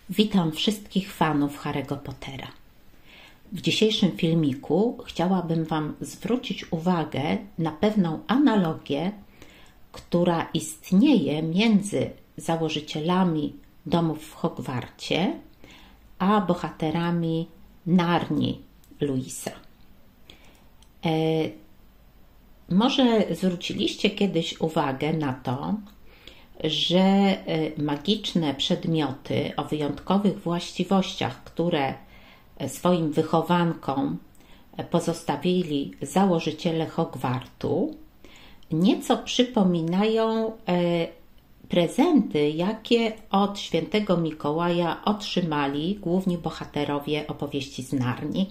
Witam wszystkich fanów Harry'ego Pottera. W dzisiejszym filmiku chciałabym Wam zwrócić uwagę na pewną analogię, która istnieje między założycielami domów w Hogwarcie a bohaterami Narni Lewisa. Może zwróciliście kiedyś uwagę na to, że magiczne przedmioty o wyjątkowych właściwościach, które swoim wychowankom pozostawili założyciele Hogwartu, nieco przypominają prezenty, jakie od świętego Mikołaja otrzymali główni bohaterowie opowieści z Narni.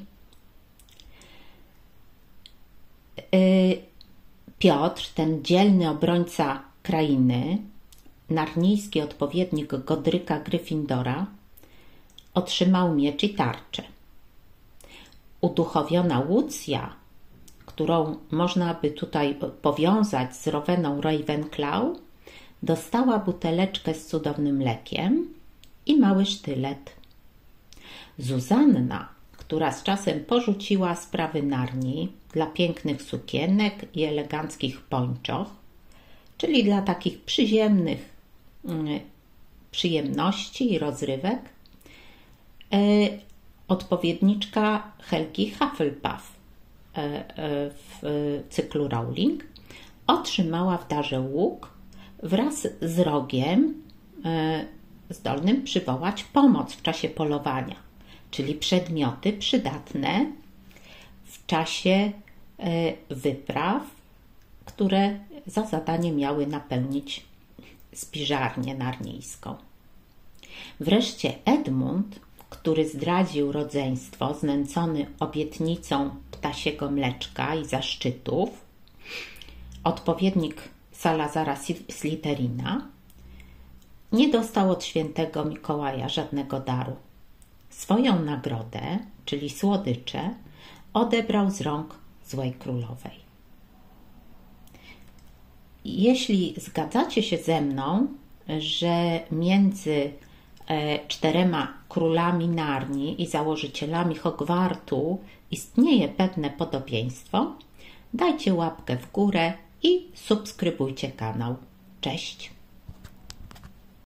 Piotr, ten dzielny obrońca krainy, narnijski odpowiednik Godryka Gryffindora, otrzymał miecz i tarczę. Uduchowiona Lucja, którą można by tutaj powiązać z Roweną Ravenclaw, dostała buteleczkę z cudownym lekiem i mały sztylet. Zuzanna, która z czasem porzuciła sprawy Narni dla pięknych sukienek i eleganckich pończoch, czyli dla takich przyziemnych przyjemności i rozrywek, odpowiedniczka Helgi Hufflepuff w cyklu Rowling, otrzymała w darze łuk wraz z rogiem zdolnym przywołać pomoc w czasie polowania, czyli przedmioty przydatne w czasie wypraw, które za zadanie miały napełnić spiżarnię narnijską. Wreszcie Edmund, który zdradził rodzeństwo, znęcony obietnicą ptasiego mleczka i zaszczytów, odpowiednik Salazara Slytherina, nie dostał od świętego Mikołaja żadnego daru. Swoją nagrodę, czyli słodycze, odebrał z rąk złej królowej. Jeśli zgadzacie się ze mną, że między 4 królami Narni i założycielami Hogwartu istnieje pewne podobieństwo, dajcie łapkę w górę i subskrybujcie kanał. Cześć!